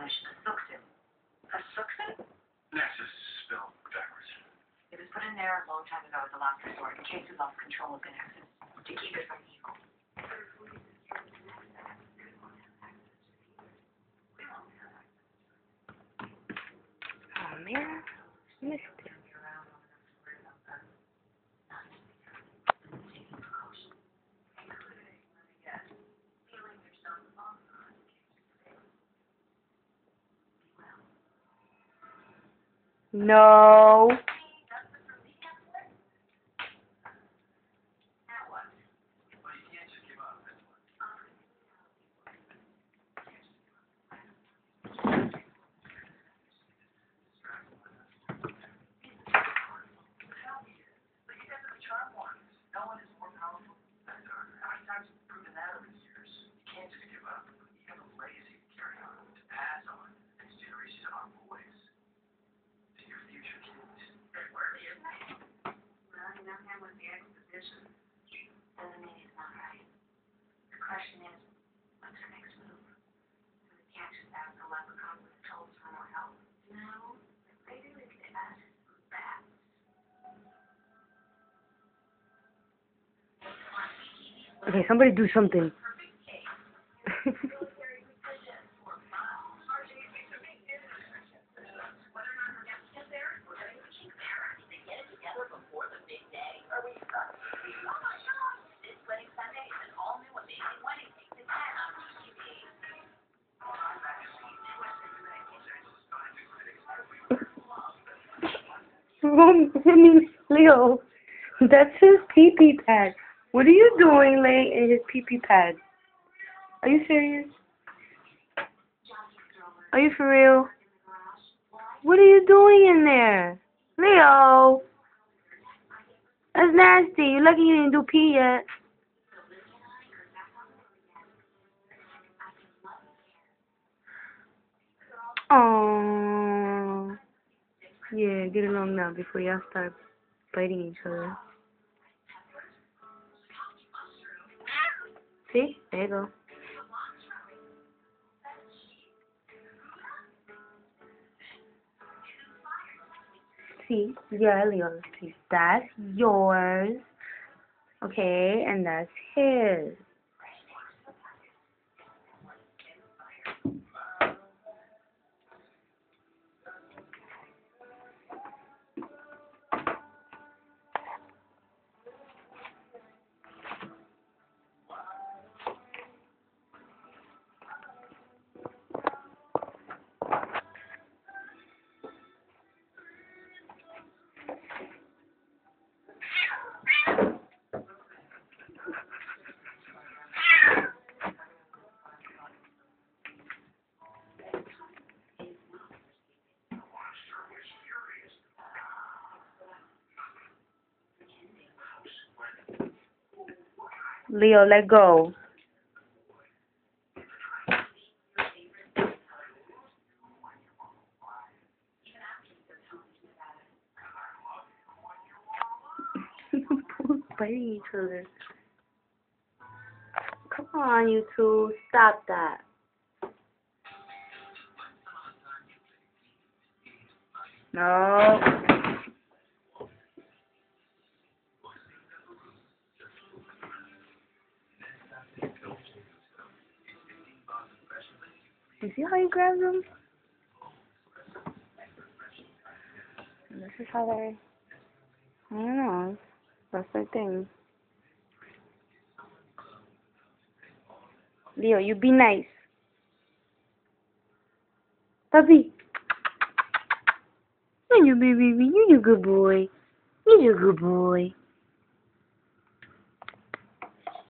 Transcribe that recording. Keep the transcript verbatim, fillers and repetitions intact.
Spanish, Suxin. A Suxin? Nexus is spelled backwards. It was put in there a long time ago as a last resort in case we lost control of the Nexus, to keep it from evil. Oh, man. Missed it. No. Okay, somebody do something. Leo, that's his pee-pee pad. What are you doing laying in his pee-pee pad? Are you serious? Are you for real? What are you doing in there? Leo! That's nasty. You're lucky you didn't do pee yet. Oh, yeah, get along now before y'all start biting each other. See? There you go. See? Yeah, Leo. See, that's yours. Okay, and that's his. Leo, let go. Biting each other. Come on, you two. Stop that. No. You see how he grabs them? And this is how they, I don't know, that's their thing. Leo, you be nice. Puppy. You baby, you a good boy. You a good boy.